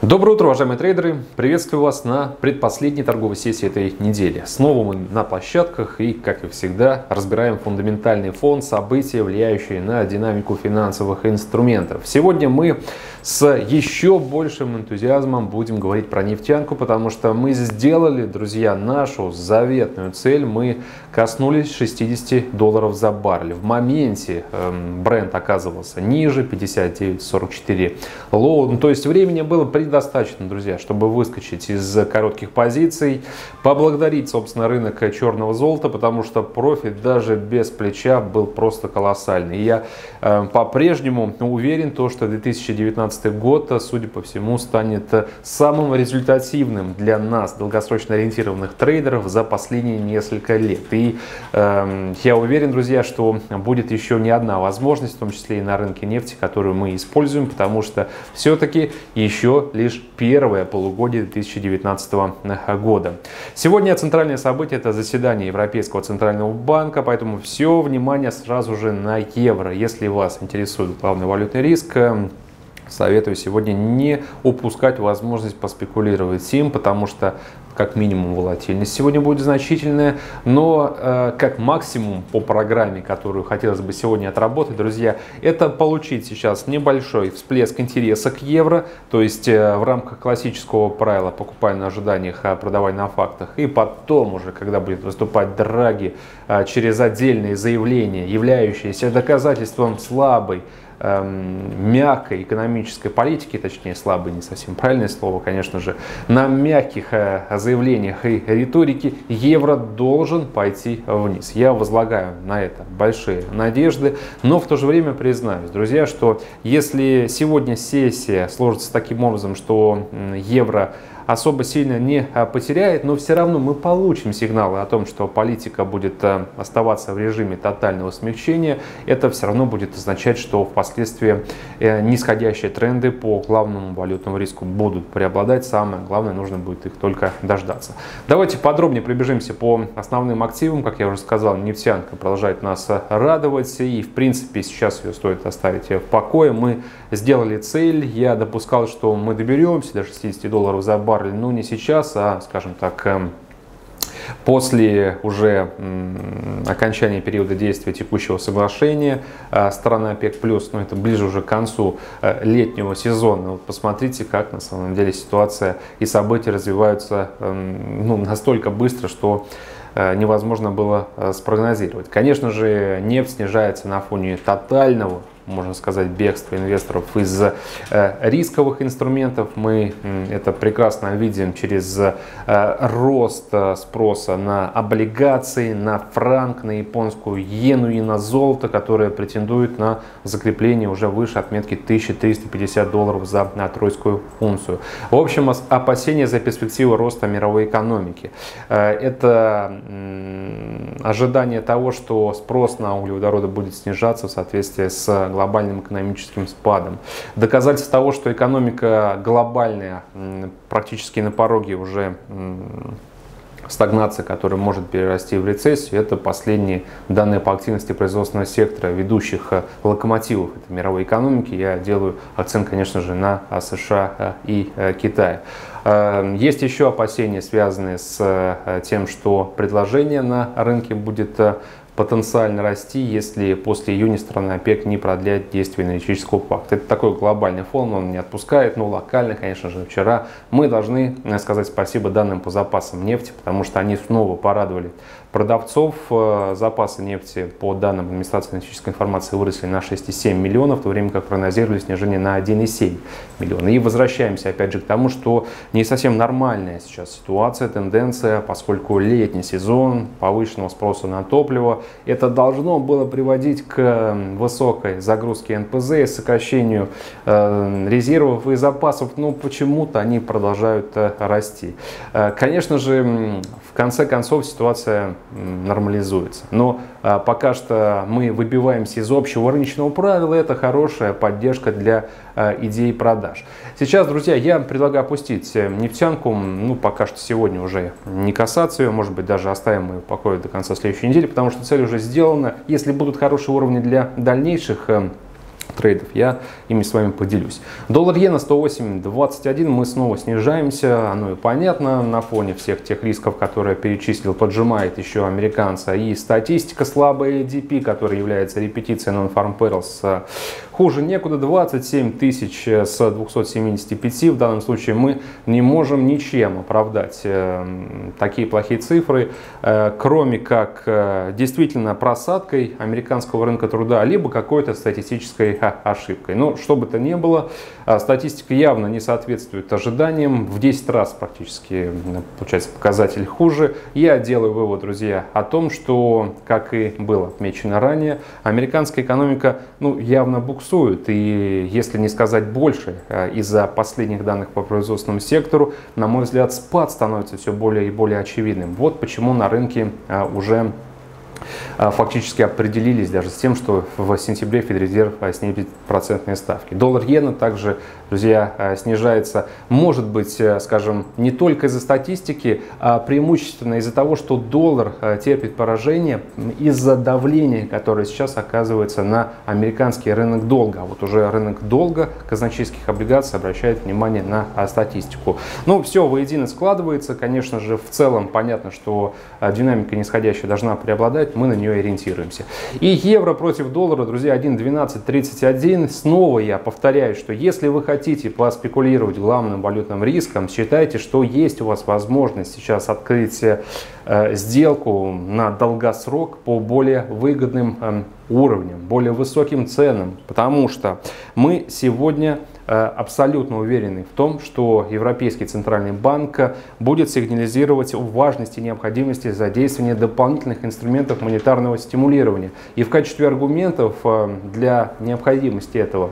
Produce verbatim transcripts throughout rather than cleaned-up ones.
Доброе утро, уважаемые трейдеры! Приветствую вас на предпоследней торговой сессии этой недели. Снова мы на площадках и, как и всегда, разбираем фундаментальный фон, события, влияющие на динамику финансовых инструментов. Сегодня мы с еще большим энтузиазмом будем говорить про нефтянку, потому что мы сделали, друзья, нашу заветную цель. Мы коснулись шестидесяти долларов за баррель. В моменте эм, бренд оказывался ниже, пятьдесят девять сорок четыре лоу. Ну, то есть времени было предостаточно, друзья, чтобы выскочить из коротких позиций, поблагодарить, собственно, рынок черного золота, потому что профит даже без плеча был просто колоссальный. И я э, по-прежнему уверен, то, что две тысячи девятнадцатый год, судя по всему, станет самым результативным для нас, долгосрочно ориентированных трейдеров, за последние несколько лет. И э, я уверен, друзья, что будет еще не одна возможность, в том числе и на рынке нефти, которую мы используем, потому что все-таки еще лишь первое полугодие две тысячи девятнадцатого года. Сегодня центральное событие — это заседание Европейского центрального банка, поэтому все внимание сразу же на евро. Если вас интересует главный валютный риск, советую сегодня не упускать возможность поспекулировать им, потому что как минимум волатильность сегодня будет значительная, но э, как максимум по программе, которую хотелось бы сегодня отработать, друзья, это получить сейчас небольшой всплеск интереса к евро, то есть э, в рамках классического правила покупай на ожиданиях, а продавай на фактах, и потом уже, когда будет выступать Драги э, через отдельные заявления, являющиеся доказательством слабой, мягкой экономической политики, точнее слабой, не совсем правильное слово, конечно же, на мягких заявлениях и риторике евро должен пойти вниз. Я возлагаю на это большие надежды, но в то же время признаюсь, друзья, что если сегодня сессия сложится таким образом, что евро особо сильно не потеряет, но все равно мы получим сигналы о том, что политика будет оставаться в режиме тотального смягчения. Это все равно будет означать, что впоследствии нисходящие тренды по главному валютному риску будут преобладать. Самое главное, нужно будет их только дождаться. Давайте подробнее пробежимся по основным активам. Как я уже сказал, нефтянка продолжает нас радовать, и в принципе сейчас ее стоит оставить в покое. Мы сделали цель, я допускал, что мы доберемся до шестидесяти долларов за баррель. Ну, не сейчас, а, скажем так, после уже окончания периода действия текущего соглашения страны ОПЕК+, ну, это ближе уже к концу летнего сезона. Вот посмотрите, как на самом деле ситуация и события развиваются ну, настолько быстро, что невозможно было спрогнозировать. Конечно же, нефть снижается на фоне тотального, можно сказать, бегство инвесторов из э, рисковых инструментов. Мы э, это прекрасно видим через э, рост э, спроса на облигации, на франк, на японскую иену и на золото, которое претендует на закрепление уже выше отметки тысяча триста пятьдесят долларов за на тройскую унцию. В общем, опасения за перспективу роста мировой экономики. Э, это э, ожидание того, что спрос на углеводороды будет снижаться в соответствии с глобальным экономическим спадом. Доказательство того, что экономика глобальная практически на пороге уже стагнации, которая может перерасти в рецессию, это последние данные по активности производственного сектора, ведущих локомотивов этой мировой экономики. Я делаю акцент, конечно же, на США и Китай. Есть еще опасения, связанные с тем, что предложение на рынке будет потенциально расти, если после июня страны ОПЕК не продлят действие энергетического пакта. Это такой глобальный фон, он не отпускает, но локально, конечно же, вчера мы должны сказать спасибо данным по запасам нефти, потому что они снова порадовали продавцов. Запасы нефти по данным администрации аналитической информации выросли на шесть целых семь десятых миллиона, в то время как прогнозировали снижение на один целых семь десятых миллиона. И возвращаемся опять же к тому, что не совсем нормальная сейчас ситуация, тенденция, поскольку летний сезон, повышенного спроса на топливо, это должно было приводить к высокой загрузке эн пэ зэ, сокращению э, резервов и запасов, но почему-то они продолжают э, расти. Э, конечно же, в конце концов ситуация нормализуется. Но э, пока что мы выбиваемся из общего рыночного правила, это хорошая поддержка для э, идей продаж. Сейчас, друзья, я предлагаю опустить нефтянку, ну пока что сегодня уже не касаться ее, может быть даже оставим ее в покое до конца следующей недели, потому что цель уже сделана. Если будут хорошие уровни для дальнейших трейдов, я ими с вами поделюсь. Доллар-иена сто восемь двадцать один, мы снова снижаемся, оно и понятно, на фоне всех тех рисков, которые я перечислил, поджимает еще американца, и статистика слабая, эй ди пи, который является репетицией Non-Farm Payrolls, хуже некуда, двадцать семь тысяч с двухсот семидесяти пяти, в данном случае мы не можем ничем оправдать такие плохие цифры, кроме как действительно просадкой американского рынка труда, либо какой-то статистической ошибкой. Но что бы то ни было, статистика явно не соответствует ожиданиям. В десять раз практически получается показатель хуже. Я делаю вывод, друзья, о том, что, как и было отмечено ранее, американская экономика ну, явно буксует. И если не сказать больше, из-за последних данных по производственному сектору, на мой взгляд, спад становится все более и более очевидным. Вот почему на рынке уже фактически определились даже с тем, что в сентябре Федрезерв снизит процентные ставки. Доллар-иена также, друзья, снижается, может быть, скажем, не только из-за статистики, а преимущественно из-за того, что доллар терпит поражение из-за давления, которое сейчас оказывается на американский рынок долга. А вот уже рынок долга казначейских облигаций обращает внимание на статистику. Ну, все воедино складывается. Конечно же, в целом понятно, что динамика нисходящая должна преобладать. Мы на нее ориентируемся. И евро против доллара, друзья, один двенадцать тридцать один. Снова я повторяю, что если вы хотите поспекулировать главным валютным риском, считайте, что есть у вас возможность сейчас открыть э, сделку на долгосрок по более выгодным э, уровням, более высоким ценам, потому что мы сегодня абсолютно уверены в том, что Европейский центральный банк будет сигнализировать о важности и необходимости задействования дополнительных инструментов монетарного стимулирования. И в качестве аргументов для необходимости этого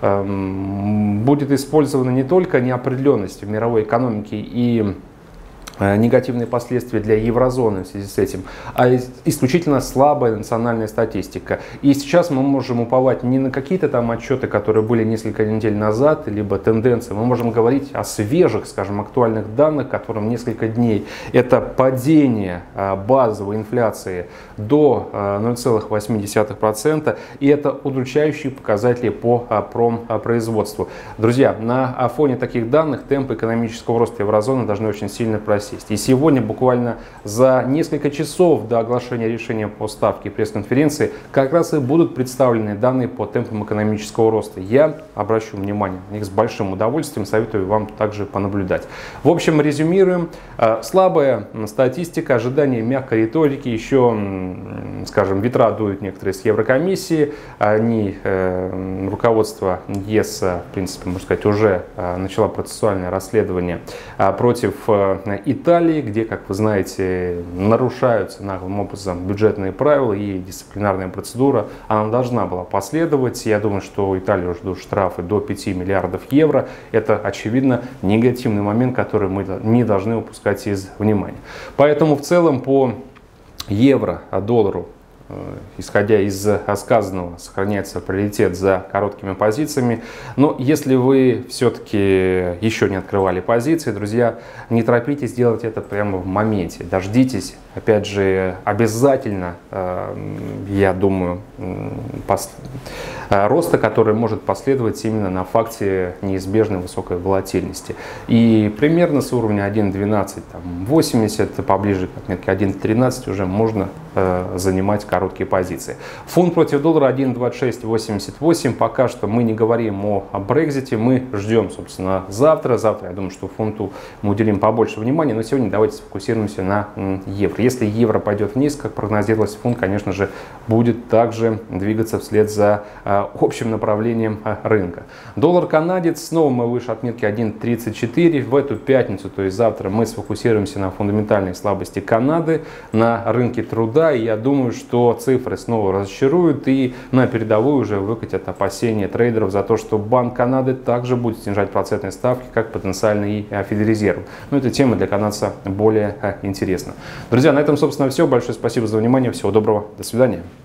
будет использована не только неопределенность в мировой экономике и негативные последствия для еврозоны в связи с этим, а исключительно слабая национальная статистика. И сейчас мы можем уповать не на какие-то там отчеты, которые были несколько недель назад, либо тенденции. Мы можем говорить о свежих, скажем, актуальных данных, которым несколько дней. Это падение базовой инфляции до ноль целых восемь десятых процента, и это удручающие показатели по промпроизводству. Друзья, на фоне таких данных темпы экономического роста еврозоны должны очень сильно просесть. И сегодня, буквально за несколько часов до оглашения решения по ставке пресс-конференции, как раз и будут представлены данные по темпам экономического роста. Я обращу внимание на них с большим удовольствием, советую вам также понаблюдать. В общем, резюмируем. Слабая статистика, ожидание мягкой риторики, еще, скажем, ветра дуют некоторые с Еврокомиссии. Они, руководство ЕС, в принципе, можно сказать, уже начала процессуальное расследование против Италии, где, как вы знаете, нарушаются наглым образом бюджетные правила и дисциплинарная процедура. Она должна была последовать. Я думаю, что Италию ждут штрафы до пяти миллиардов евро. Это, очевидно, негативный момент, который мы не должны упускать из внимания. Поэтому в целом по евро, доллару, исходя из сказанного, сохраняется приоритет за короткими позициями. Но если вы все-таки еще не открывали позиции, друзья, не торопитесь делать это прямо в моменте. Дождитесь, опять же, обязательно, я думаю, роста, который может последовать именно на факте неизбежной высокой волатильности. И примерно с уровня один двенадцать восемьдесят, поближе к отметке один тринадцать уже можно занимать короткие позиции. Фунт против доллара один двадцать шесть восемьдесят восемь. Пока что мы не говорим о, о Брекзите, мы ждем, собственно, завтра. Завтра, я думаю, что фунту мы уделим побольше внимания, но сегодня давайте сфокусируемся на евро. Если евро пойдет вниз, как прогнозировалось, фунт, конечно же, будет также двигаться вслед за а, общим направлением а, рынка. Доллар-канадец, снова мы выше отметки один тридцать четыре. В эту пятницу, то есть завтра, мы сфокусируемся на фундаментальной слабости Канады, на рынке труда. И я думаю, что цифры снова разочаруют и на передовую уже выкатят опасения трейдеров за то, что Банк Канады также будет снижать процентные ставки, как потенциальный Федрезерв. Но эта тема для канадца более интересна. Друзья, на этом, собственно, все. Большое спасибо за внимание. Всего доброго. До свидания.